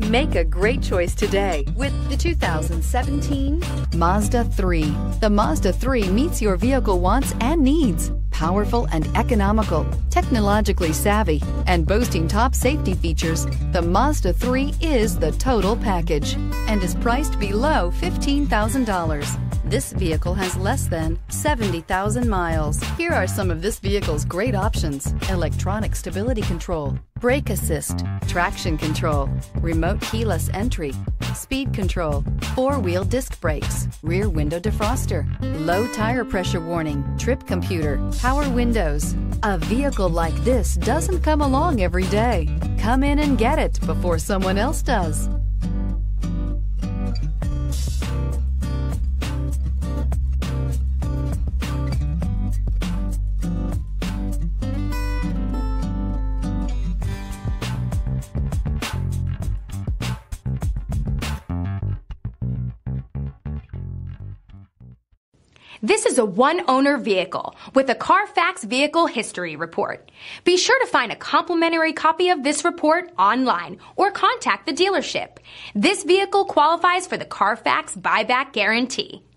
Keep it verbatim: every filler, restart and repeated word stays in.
Make a great choice today with the two thousand seventeen Mazda three. The Mazda three meets your vehicle wants and needs. Powerful and economical, technologically savvy, and boasting top safety features, the Mazda three is the total package and is priced below fifteen thousand dollars. This vehicle has less than seventy thousand miles. Here are some of this vehicle's great options: electronic stability control, brake assist, traction control, remote keyless entry, speed control, four-wheel disc brakes, rear window defroster, low tire pressure warning, trip computer, power windows. A vehicle like this doesn't come along every day. Come in and get it before someone else does. This is a one-owner vehicle with a Carfax Vehicle History Report. Be sure to find a complimentary copy of this report online or contact the dealership. This vehicle qualifies for the Carfax Buyback Guarantee.